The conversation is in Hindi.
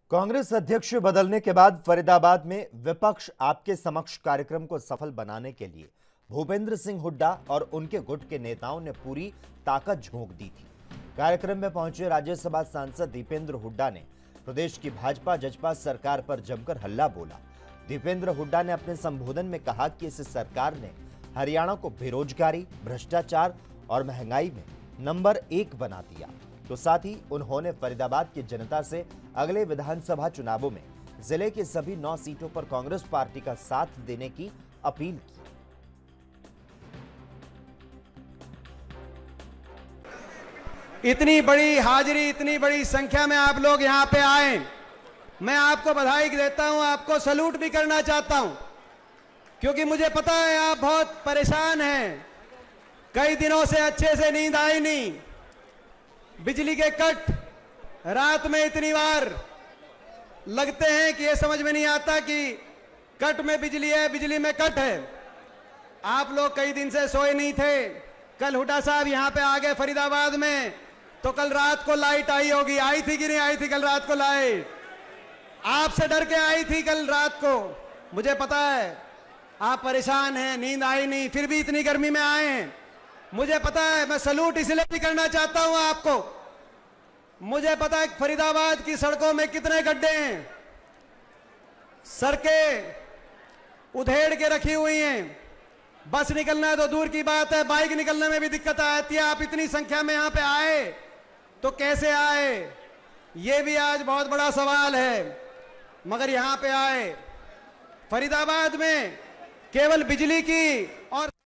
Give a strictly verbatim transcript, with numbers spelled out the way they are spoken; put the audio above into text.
कांग्रेस अध्यक्ष बदलने के बाद फरीदाबाद में विपक्ष आपके समक्ष कार्यक्रम को सफल बनाने के लिए भूपेंद्र सिंह हुड्डा और उनके गुट के नेताओं ने पूरी ताकत झोंक दी थी। कार्यक्रम में पहुंचे राज्यसभा सांसद दीपेंद्र हुड्डा ने प्रदेश की भाजपा जजपा सरकार पर जमकर हल्ला बोला। दीपेंद्र हुड्डा ने अपने संबोधन में कहा कि इस सरकार ने हरियाणा को बेरोजगारी, भ्रष्टाचार और महंगाई में नंबर एक बना दिया। तो साथ ही उन्होंने फरीदाबाद की जनता से अगले विधानसभा चुनावों में जिले की सभी नौ सीटों पर कांग्रेस पार्टी का साथ देने की अपील की। इतनी बड़ी हाजिरी, इतनी बड़ी संख्या में आप लोग यहां पे आए, मैं आपको बधाई देता हूं, आपको सैल्यूट भी करना चाहता हूं, क्योंकि मुझे पता है आप बहुत परेशान हैं। कई दिनों से अच्छे से नींद आई नहीं, बिजली के कट रात में इतनी बार लगते हैं कि ये समझ में नहीं आता कि कट में बिजली है, बिजली में कट है। आप लोग कई दिन से सोए नहीं थे। कल हुड्डा साहब यहां पे आ गए फरीदाबाद में, तो कल रात को लाइट आई होगी। आई थी कि नहीं आई थी कल रात को लाइट? आपसे डर के आई थी कल रात को। मुझे पता है आप परेशान हैं, नींद आई नहीं, फिर भी इतनी गर्मी में आए हैं। मुझे पता है, मैं सैल्यूट इसलिए भी करना चाहता हूं आपको। मुझे पता है फरीदाबाद की सड़कों में कितने गड्ढे हैं, सड़कें उधेड़ के रखी हुई हैं। बस निकलना तो दूर की बात है, बाइक निकलने में भी दिक्कत आती है। आप इतनी संख्या में यहां पे आए तो कैसे आए, ये भी आज बहुत बड़ा सवाल है। मगर यहां पे आए फरीदाबाद में केवल बिजली की और